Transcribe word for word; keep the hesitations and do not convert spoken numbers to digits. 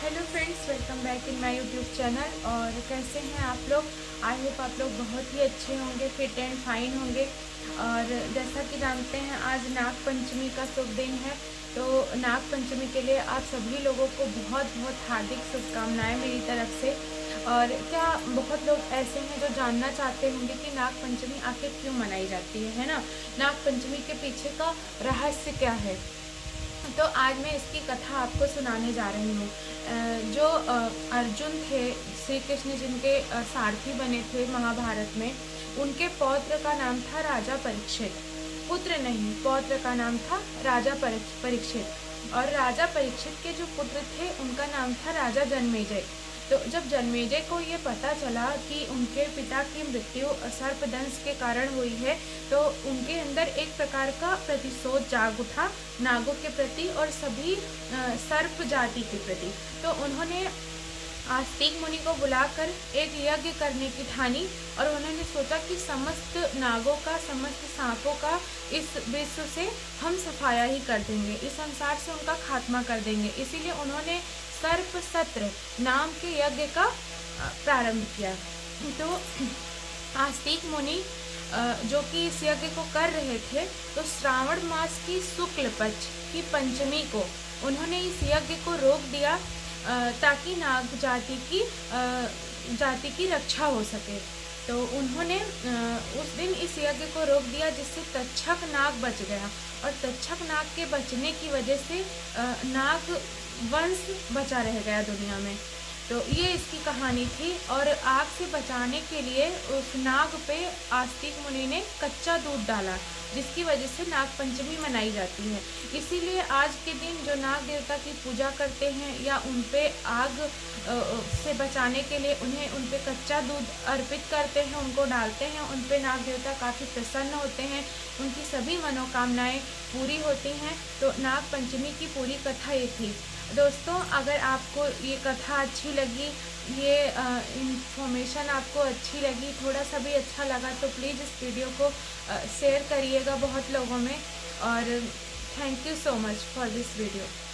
Hello friends, welcome back in my YouTube channel. और कैसे हैं आप लोग? आई होप आप लोग बहुत ही अच्छे होंगे, फिट एंड फाइन होंगे। और जैसा कि जानते हैं आज नाग पंचमी का शुभ दिन है, तो नाग पंचमी के लिए आप सभी लोगों को बहुत बहुत हार्दिक शुभकामनाएं मेरी तरफ से। और क्या बहुत लोग ऐसे हैं जो जानना चाहते होंगे कि नाग पंचमी आखिर क्यों मनाई जाती है है ना? नाग पंचमी के पीछे का रहस्य क्या है? तो आज मैं इसकी कथा आपको सुनाने जा रही हूँ। जो अर्जुन थे, श्री कृष्ण जिनके सारथी बने थे महाभारत में, उनके पौत्र का नाम था राजा परीक्षित। पुत्र नहीं, पौत्र का नाम था राजा परीक्षित। और राजा परीक्षित के जो पुत्र थे उनका नाम था राजा जन्मेजय। तो जब जन्मेजय को ये पता चला कि उनके पिता की मृत्यु सर्पदंश के कारण हुई है, तो उनके अंदर एक प्रकार का प्रतिशोध जाग उठा नागों के प्रति और सभी सर्प जाति के प्रति। तो उन्होंने आस्तिक मुनि को बुलाकर एक यज्ञ करने की ठानी और उन्होंने सोचा कि समस्त नागों का, समस्त सांपों का इस विश्व से हम सफाया ही कर देंगे, इस संसार से उनका खात्मा कर देंगे। इसीलिए उन्होंने सर्प सत्र नाम के यज्ञ का प्रारंभ किया। तो आस्तिक मुनि जो कि इस यज्ञ को कर रहे थे, तो श्रावण मास की शुक्ल पक्ष की पंचमी को उन्होंने इस यज्ञ को रोक दिया ताकि नाग जाति की जाति की रक्षा हो सके। तो उन्होंने उस दिन इस यज्ञ को रोक दिया, जिससे तक्षक नाग बच गया। और तक्षक नाग के बचने की वजह से नाग वंश बचा रह गया दुनिया में। तो ये इसकी कहानी थी। और आग से बचाने के लिए उस नाग पे आस्तिक मुनि ने कच्चा दूध डाला, जिसकी वजह से नाग पंचमी मनाई जाती है। इसीलिए आज के दिन जो नाग देवता की पूजा करते हैं या उन पे आग से बचाने के लिए उन्हें उन पे कच्चा दूध अर्पित करते हैं, उनको डालते हैं, उन पे नाग देवता काफ़ी प्रसन्न होते हैं, उनकी सभी मनोकामनाएं पूरी होती हैं। तो नाग पंचमी की पूरी कथा ये थी। दोस्तों, अगर आपको ये कथा अच्छी लगी, ये इंफॉर्मेशन आपको अच्छी लगी, थोड़ा सा भी अच्छा लगा, तो प्लीज़ इस वीडियो को शेयर करिएगा बहुत लोगों में। और thank you so much for this video.